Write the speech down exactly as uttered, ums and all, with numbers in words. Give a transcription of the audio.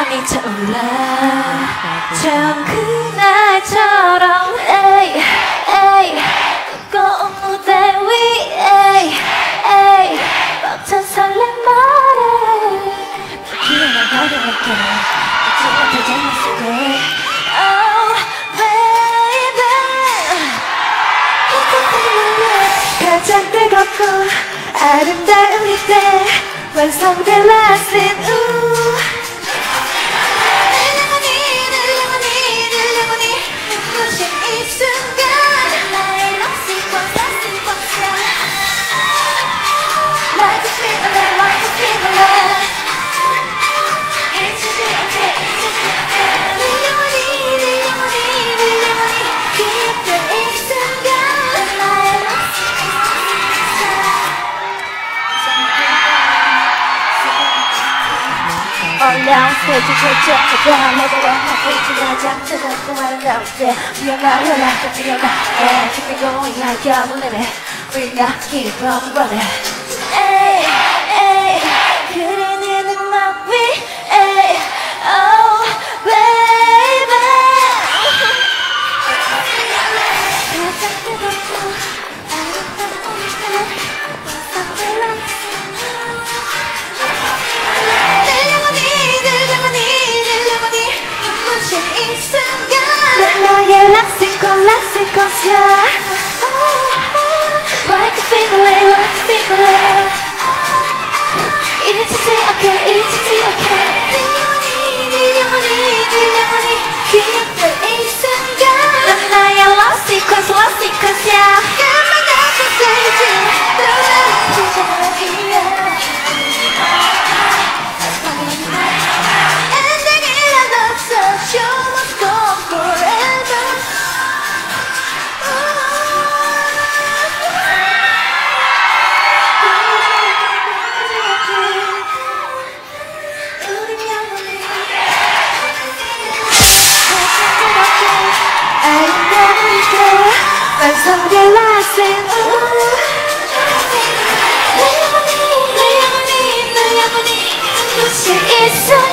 많이 타올라 처음 그날처럼 에이 에이 뜨거운 무대 위 에이 에이 벅찬 설렘 말에 기억나 버려볼게 어쩌면 더 재밌을 때 Oh baby 가장 뜨겁고 아름다운 이때 완성된 last scene 어려운 스테이지 결정하자 내가 원하고 가장 뜨겁고 아름다울 때 뛰어나 연락도 뛰어나 에 keep it going like you're the limit We got keep on running 에이 에이 그리는 음악 위 에이 Oh baby 가장 뜨겁고 아름다울 때 Classic yeah. Like a feeling, like a feeling. It's okay, it's okay. 영원히, 영원히 기억될 이 순간. 넌 나의 love sequence, love sequence, yeah. 까만 앞에 살지, 너랑 지저귀야. Ending이란 없어, show must go forever. 완성된 last scene 내 영혼이 내 영혼이 내 영혼이 눈부신 이 순간